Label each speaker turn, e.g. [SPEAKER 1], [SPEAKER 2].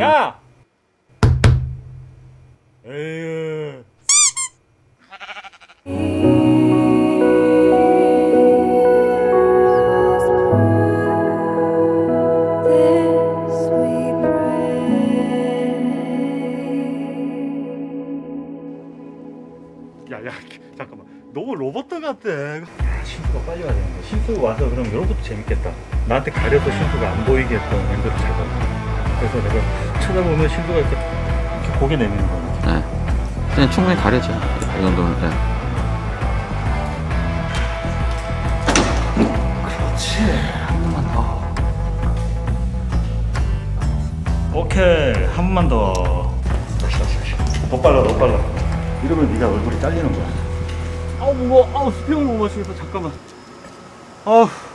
[SPEAKER 1] 야! 에휴. 야, 잠깐만. 너무 로봇 같아. 신수가 빨리 와야 되는데. 신수가 와서 그럼 이런 것도 재밌겠다. 나한테 가려서 신수가 안 보이게 했던 앵글을 잡아. 그래서 내가 쳐다보면 신수가 이렇게 고개 내미는 거야.
[SPEAKER 2] 네. 그냥 충분히 가려져. 이 정도면. 네.
[SPEAKER 1] 그렇지.
[SPEAKER 2] 한 번만 더.
[SPEAKER 1] 오케이. 한 번만 더. 다시. 더 빨라. 이러면 네가 얼굴이 잘리는 거야. 아우 무거워. 아우 스피어를 못 마시겠어. 잠깐만. 아우.